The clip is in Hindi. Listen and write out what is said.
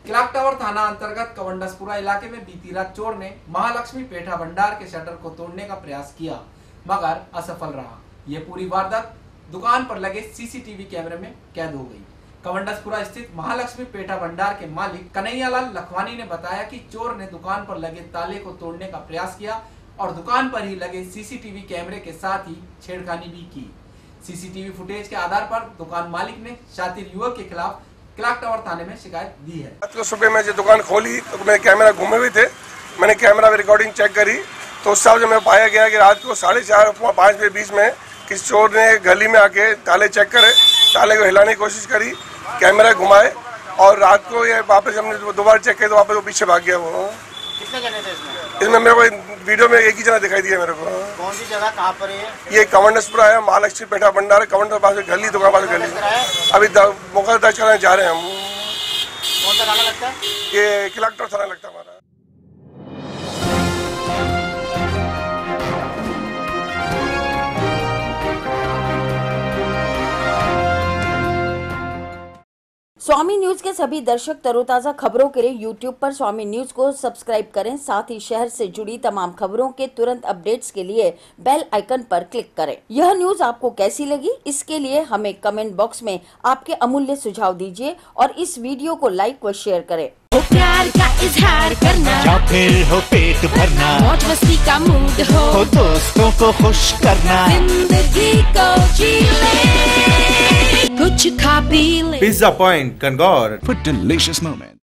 क्लॉक टावर थाना अंतर्गत कवंडसपुरा इलाके में बीती रात चोर ने महालक्ष्मी पेठा भंडार के शटर को तोड़ने का प्रयास किया मगर असफल रहा। ये पूरी वारदात दुकान पर लगे सीसीटीवी कैमरे में कैद हो गई। कवंडसपुरा स्थित महालक्ष्मी पेठा भंडार के मालिक कन्हैयालाल लखवानी ने बताया कि चोर ने दुकान पर लगे ताले को तोड़ने का प्रयास किया और दुकान पर ही लगे सीसीटीवी कैमरे के साथ ही छेड़खानी भी की। सीसीटीवी फुटेज के आधार पर दुकान मालिक ने शातिर युवक के खिलाफ क्लॉक टावर थाने में शिकायत दी है। रात को सुबह मैं जब दुकान खोली तो मेरे कैमरा घूमे हुए थे। मैंने कैमरा में रिकॉर्डिंग चेक करी तो उस हिसाब से मैं पाया गया कि रात को 4:30 और 5 के बीच में किसी चोर ने गली में आके ताले चेक करे, ताले को हिलाने की कोशिश करी, कैमरा घुमाए और रात को ये वापस हमने दोबारा चेक किया तो वापस वो पीछे भाग गया। वो कितने जने थे इसमें? इसमें मेरे को वीडियो में एक ही जना दिखाई दिया मेरे को। कौन सी जगह, कहाँ पर है ये कवंडसपुरा है, महालक्ष्मी पेठा भंडार, कवंडसपुरा पास गली, दुकान पास गली। अभी मुकदमा दर्ज कराने जा रहे हैं हम। कौन सा थाना लगता है? ये क्लॉक टावर थाना लगता है हमारा। स्वामी न्यूज के सभी दर्शक तरोताजा खबरों के लिए यूट्यूब पर स्वामी न्यूज को सब्सक्राइब करें। साथ ही शहर से जुड़ी तमाम खबरों के तुरंत अपडेट्स के लिए बेल आइकन पर क्लिक करें। यह न्यूज आपको कैसी लगी, इसके लिए हमें कमेंट बॉक्स में आपके अमूल्य सुझाव दीजिए और इस वीडियो को लाइक व शेयर करें। हो प्यार का इजहार करना या फिर हो पेट भरना, मौज मस्ती का मूड हो दोस्तों को खुश करना, जिंदगी को जी ले, कुछ खा पी ले। पिज्जा पॉइंट कंगौर for delicious moments.